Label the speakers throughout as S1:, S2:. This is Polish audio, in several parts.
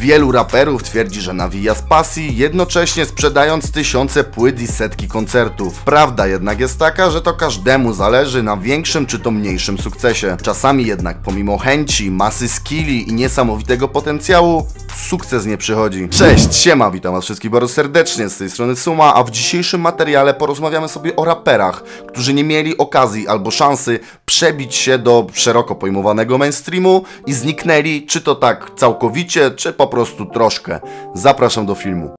S1: Wielu raperów twierdzi, że nawija z pasji, jednocześnie sprzedając tysiące płyt i setki koncertów. Prawda jednak jest taka, że to każdemu zależy na większym czy to mniejszym sukcesie. Czasami jednak pomimo chęci, masy skilli i niesamowitego potencjału, sukces nie przychodzi. Cześć, siema, witam was wszystkich bardzo serdecznie, z tej strony Suma, a w dzisiejszym materiale porozmawiamy sobie o raperach, którzy nie mieli okazji albo szansy przebić się do szeroko pojmowanego mainstreamu i zniknęli, czy to tak całkowicie, czy po prostu troszkę. Zapraszam do filmu.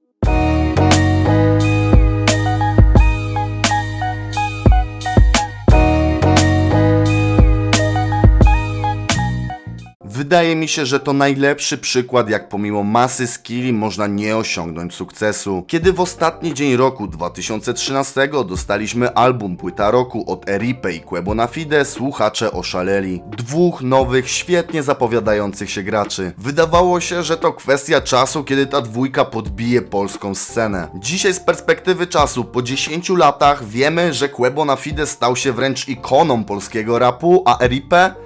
S1: Wydaje mi się, że to najlepszy przykład, jak pomimo masy skilli można nie osiągnąć sukcesu. Kiedy w ostatni dzień roku 2013 dostaliśmy album Płyta Roku od Eripe i Quebo na Fide, słuchacze oszaleli. Dwóch nowych, świetnie zapowiadających się graczy. Wydawało się, że to kwestia czasu, kiedy ta dwójka podbije polską scenę. Dzisiaj z perspektywy czasu, po 10 latach, wiemy, że Quebo na Fide stał się wręcz ikoną polskiego rapu, a Eripe?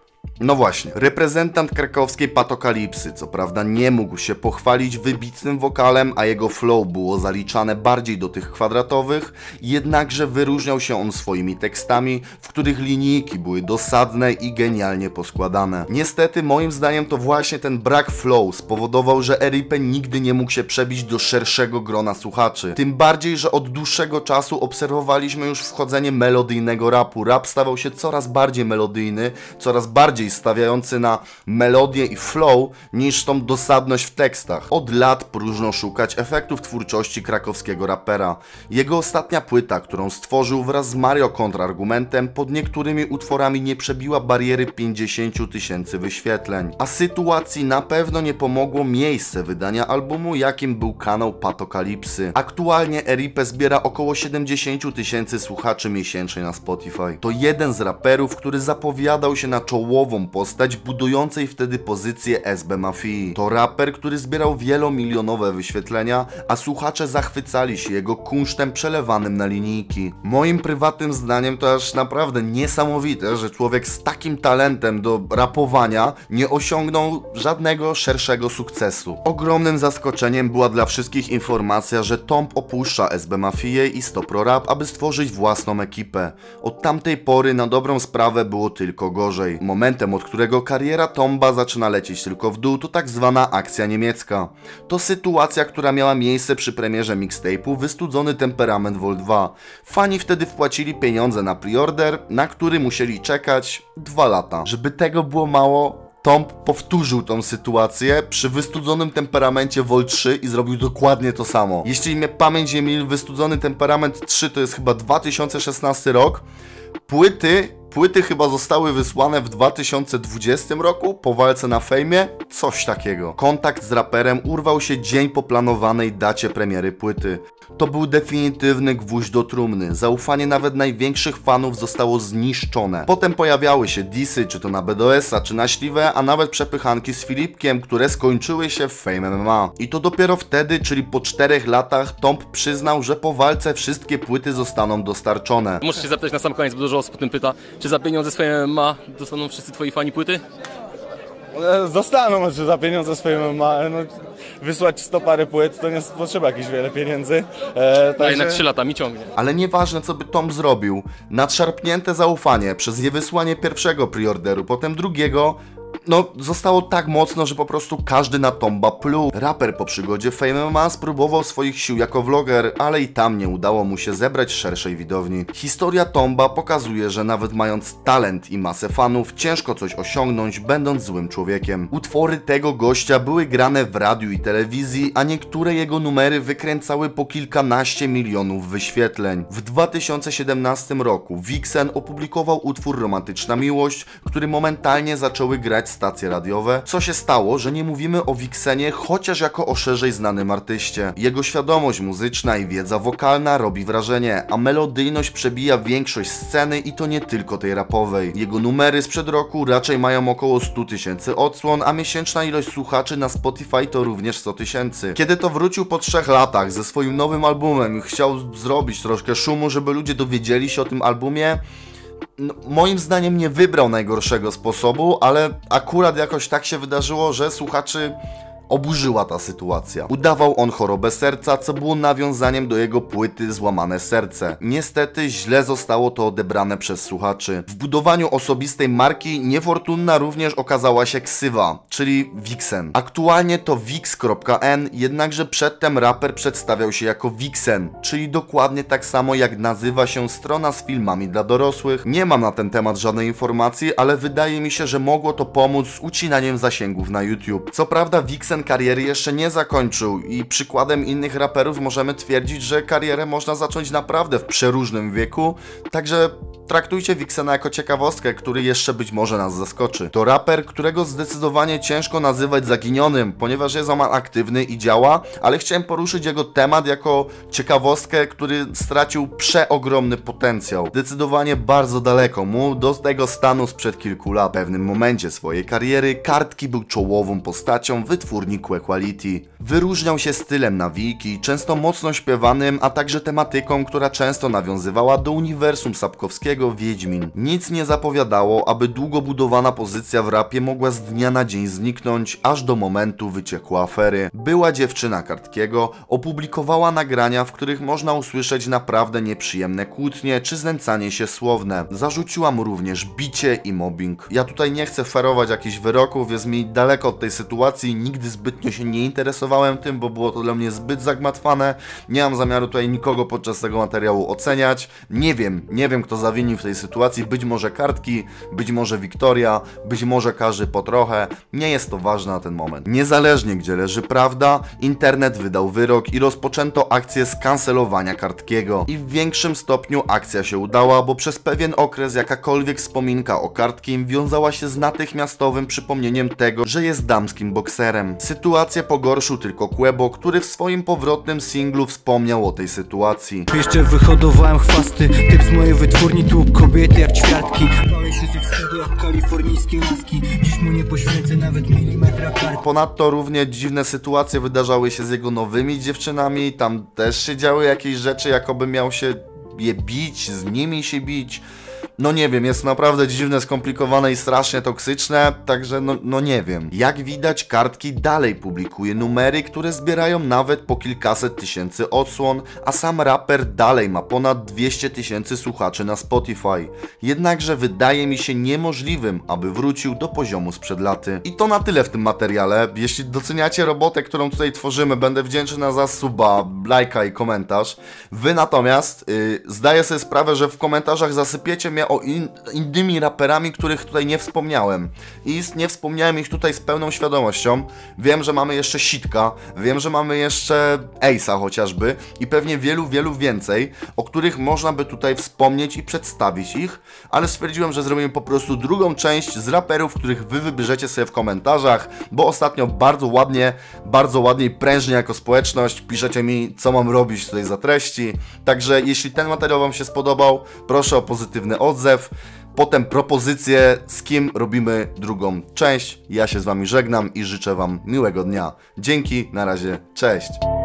S1: No właśnie, reprezentant krakowskiej Patokalipsy, co prawda nie mógł się pochwalić wybitnym wokalem, a jego flow było zaliczane bardziej do tych kwadratowych, jednakże wyróżniał się on swoimi tekstami, w których linijki były dosadne i genialnie poskładane. Niestety moim zdaniem to właśnie ten brak flow spowodował, że Eripe nigdy nie mógł się przebić do szerszego grona słuchaczy. Tym bardziej, że od dłuższego czasu obserwowaliśmy już wchodzenie melodyjnego rapu. Rap stawał się coraz bardziej melodyjny, coraz bardziej stawiający na melodię i flow niż tą dosadność w tekstach. Od lat próżno szukać efektów twórczości krakowskiego rapera. Jego ostatnia płyta, którą stworzył wraz z Mario Kontrargumentem, pod niektórymi utworami nie przebiła bariery 50 000 wyświetleń. A sytuacji na pewno nie pomogło miejsce wydania albumu, jakim był kanał Patokalipsy. Aktualnie Eripe zbiera około 70 000 słuchaczy miesięcznie na Spotify. To jeden z raperów, który zapowiadał się na czołową postać budującej wtedy pozycję SB Mafii. To raper, który zbierał wielomilionowe wyświetlenia, a słuchacze zachwycali się jego kunsztem przelewanym na linijki. Moim prywatnym zdaniem to aż naprawdę niesamowite, że człowiek z takim talentem do rapowania nie osiągnął żadnego szerszego sukcesu. Ogromnym zaskoczeniem była dla wszystkich informacja, że Tomb opuszcza SB Mafię i Stopro Rap, aby stworzyć własną ekipę. Od tamtej pory na dobrą sprawę było tylko gorzej. Momentem, od którego kariera Tomba zaczyna lecieć tylko w dół, to tak zwana akcja niemiecka. To sytuacja, która miała miejsce przy premierze mixtape'u Wystudzony Temperament Vol 2. Fani wtedy wpłacili pieniądze na preorder, na który musieli czekać 2 lata. Żeby tego było mało, Tomb powtórzył tą sytuację przy Wystudzonym Temperamencie Vol 3 i zrobił dokładnie to samo. Jeśli mnie pamięć nie myli, Wystudzony Temperament 3 to jest chyba 2016 rok. Płyty chyba zostały wysłane w 2020 roku po walce na fejmie, coś takiego. Kontakt z raperem urwał się dzień po planowanej dacie premiery płyty. To był definitywny gwóźdź do trumny, zaufanie nawet największych fanów zostało zniszczone. Potem pojawiały się disy, czy to na BDS-a, czy na Śliwę, a nawet przepychanki z Filipkiem, które skończyły się w Fame MMA. I to dopiero wtedy, czyli po 4 latach, Tomb przyznał, że po walce wszystkie płyty zostaną dostarczone.
S2: Muszę się zapytać na sam koniec, bo dużo osób o tym pyta, czy za pieniądze swoje MMA dostaną wszyscy twoi fani płyty?
S3: Dostaną, że za pieniądze swoje MMA, no, wysłać 100 parę płyt, to nie potrzeba jakichś wiele pieniędzy.
S2: A jednak 3 lata mi ciągnie.
S1: Ale nieważne, co by Tom zrobił, nadszarpnięte zaufanie przez niewysłanie pierwszego preorderu, potem drugiego, no, zostało tak mocno, że po prostu każdy na Tomba pluł. Raper po przygodzie Fame MMA spróbował swoich sił jako vloger, ale i tam nie udało mu się zebrać szerszej widowni. Historia Tomba pokazuje, że nawet mając talent i masę fanów, ciężko coś osiągnąć, będąc złym człowiekiem. Utwory tego gościa były grane w radiu i telewizji, a niektóre jego numery wykręcały po kilkanaście milionów wyświetleń. W 2017 roku Vixen opublikował utwór Romantyczna Miłość, który momentalnie zaczęły grać stacje radiowe. Co się stało, że nie mówimy o Vixenie, chociaż jako o szerzej znanym artyście. Jego świadomość muzyczna i wiedza wokalna robi wrażenie, a melodyjność przebija większość sceny i to nie tylko tej rapowej. Jego numery sprzed roku raczej mają około 100 000 odsłon, a miesięczna ilość słuchaczy na Spotify to również 100 000. Kiedy to wrócił po 3 latach ze swoim nowym albumem i chciał zrobić troszkę szumu, żeby ludzie dowiedzieli się o tym albumie, no, moim zdaniem nie wybrał najgorszego sposobu, ale akurat jakoś tak się wydarzyło, że słuchaczy oburzyła ta sytuacja. Udawał on chorobę serca, co było nawiązaniem do jego płyty Złamane Serce. Niestety źle zostało to odebrane przez słuchaczy. W budowaniu osobistej marki niefortunna również okazała się ksywa, czyli Vixen. Aktualnie to Vix.n, jednakże przedtem raper przedstawiał się jako Vixen, czyli dokładnie tak samo jak nazywa się strona z filmami dla dorosłych. Nie mam na ten temat żadnej informacji, ale wydaje mi się, że mogło to pomóc z ucinaniem zasięgów na YouTube. Co prawda Vixen kariery jeszcze nie zakończył i przykładem innych raperów możemy twierdzić, że karierę można zacząć naprawdę w przeróżnym wieku, także traktujcie Vixena jako ciekawostkę, który jeszcze być może nas zaskoczy. To raper, którego zdecydowanie ciężko nazywać zaginionym, ponieważ jest on aktywny i działa, ale chciałem poruszyć jego temat jako ciekawostkę, który stracił przeogromny potencjał. Zdecydowanie bardzo daleko mu do tego stanu sprzed kilku lat. W pewnym momencie swojej kariery Kartki był czołową postacią wytwórni Quality. Wyróżniał się stylem nawijki, często mocno śpiewanym, a także tematyką, która często nawiązywała do uniwersum Sapkowskiego Wiedźmin. Nic nie zapowiadało, aby długo budowana pozycja w rapie mogła z dnia na dzień zniknąć, aż do momentu wycieku afery. Była dziewczyna Kartkiego, opublikowała nagrania, w których można usłyszeć naprawdę nieprzyjemne kłótnie czy znęcanie się słowne. Zarzuciła mu również bicie i mobbing. Ja tutaj nie chcę ferować jakichś wyroków, jest mi daleko od tej sytuacji, nigdy zbytnio się nie interesowałem tym, bo było to dla mnie zbyt zagmatwane. Nie mam zamiaru tutaj nikogo podczas tego materiału oceniać. Nie wiem kto zawinił w tej sytuacji, być może Kartki, być może Wiktoria, być może każdy po trochę. Nie jest to ważne na ten moment. Niezależnie gdzie leży prawda, internet wydał wyrok i rozpoczęto akcję skancelowania Kartkiego. I w większym stopniu akcja się udała, bo przez pewien okres jakakolwiek wspominka o Kartkim wiązała się z natychmiastowym przypomnieniem tego, że jest damskim bokserem. Sytuację pogorszył tylko Quebo, który w swoim powrotnym singlu wspomniał o tej sytuacji.
S4: Jeszcze wyhodowałem chwasty, typ z mojej wytwórni tłuk kobiety jak ćwiartki. Bałem się ze wschodu jak kalifornijskie laski. Dziś mu nie poświęcę nawet milimetra kartki.
S1: Ponadto równie dziwne sytuacje wydarzały się z jego nowymi dziewczynami, tam też się działy jakieś rzeczy, jakoby miał się je bić, z nimi się bić. No nie wiem, jest naprawdę dziwne, skomplikowane i strasznie toksyczne, także no nie wiem. Jak widać, Kartki dalej publikuje numery, które zbierają nawet po kilkaset tysięcy odsłon, a sam raper dalej ma ponad 200 000 słuchaczy na Spotify. Jednakże wydaje mi się niemożliwym, aby wrócił do poziomu sprzed laty. I to na tyle w tym materiale. Jeśli doceniacie robotę, którą tutaj tworzymy, będę wdzięczny za suba, lajka i komentarz. Wy natomiast zdaję sobie sprawę, że w komentarzach zasypiecie mnie o innymi raperami, których tutaj nie wspomniałem. I nie wspomniałem ich tutaj z pełną świadomością. Wiem, że mamy jeszcze Sitka, wiem, że mamy jeszcze Ace'a chociażby i pewnie wielu więcej, o których można by tutaj wspomnieć i przedstawić ich, ale stwierdziłem, że zrobimy po prostu drugą część z raperów, których wy wybierzecie sobie w komentarzach, bo ostatnio bardzo ładnie i prężnie jako społeczność piszecie mi, co mam robić tutaj za treści. Także jeśli ten materiał wam się spodobał, proszę o pozytywny odzew. Potem propozycje, z kim robimy drugą część. Ja się z wami żegnam i życzę wam miłego dnia. Dzięki, na razie, cześć!